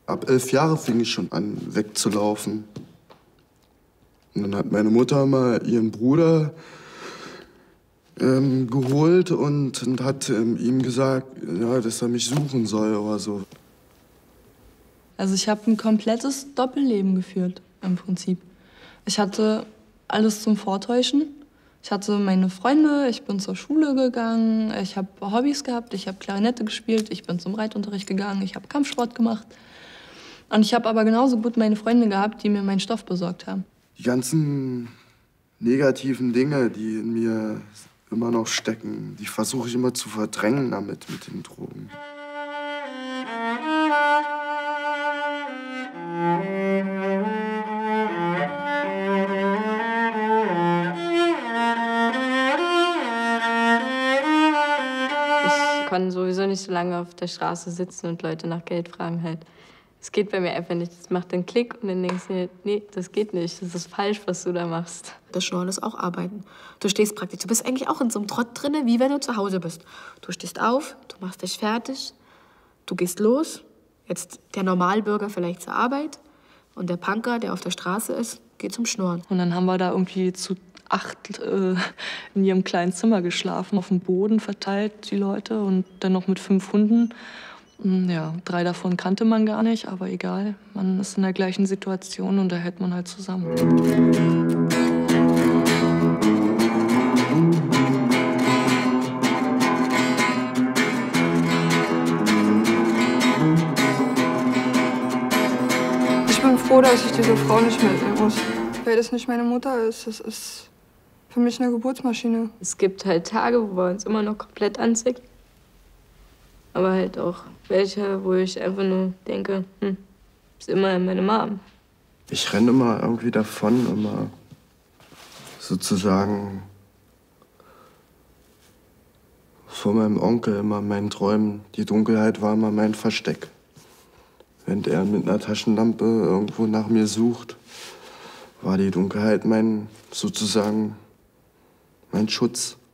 Ab 11 Jahren fing ich schon an, wegzulaufen. Und dann hat meine Mutter mal ihren Bruder geholt und hat ihm gesagt, ja, dass er mich suchen soll oder so. Also ich habe ein komplettes Doppelleben geführt, im Prinzip. Ich hatte alles zum Vortäuschen. Ich hatte meine Freunde, ich bin zur Schule gegangen, ich habe Hobbys gehabt, ich habe Klarinette gespielt, ich bin zum Reitunterricht gegangen, ich habe Kampfsport gemacht. Und ich habe aber genauso gut meine Freunde gehabt, die mir meinen Stoff besorgt haben. Die ganzen negativen Dinge, die in mir immer noch stecken, die versuche ich immer zu verdrängen damit, mit den Drogen. Ich kann sowieso nicht so lange auf der Straße sitzen und Leute nach Geld fragen halt. Es geht bei mir einfach nicht. Das macht einen Klick und dann denkst du dir, nee, das geht nicht. Das ist falsch, was du da machst. Das Schnorren ist auch Arbeiten. Du stehst praktisch, du bist eigentlich auch in so einem Trott drinne, wie wenn du zu Hause bist. Du stehst auf, du machst dich fertig, du gehst los. Jetzt der Normalbürger vielleicht zur Arbeit und der Punker, der auf der Straße ist, geht zum Schnorren. Und dann haben wir da irgendwie zu 8 in ihrem kleinen Zimmer geschlafen, auf dem Boden verteilt, die Leute, und dann noch mit 5 Hunden. Ja, 3 davon kannte man gar nicht, aber egal. Man ist in der gleichen Situation und da hält man halt zusammen. Ich bin froh, dass ich diese Frau nicht mitnehmen muss. Weil das nicht meine Mutter ist. Das ist für mich eine Geburtsmaschine. Es gibt halt Tage, wo wir uns immer noch komplett anzicken. Aber halt auch welche, wo ich einfach nur denke, ist immer meine Mom. Ich renne immer irgendwie davon, immer sozusagen vor meinem Onkel, immer meinen Träumen. Die Dunkelheit war immer mein Versteck. Während er mit einer Taschenlampe irgendwo nach mir sucht, war die Dunkelheit sozusagen mein Schutz.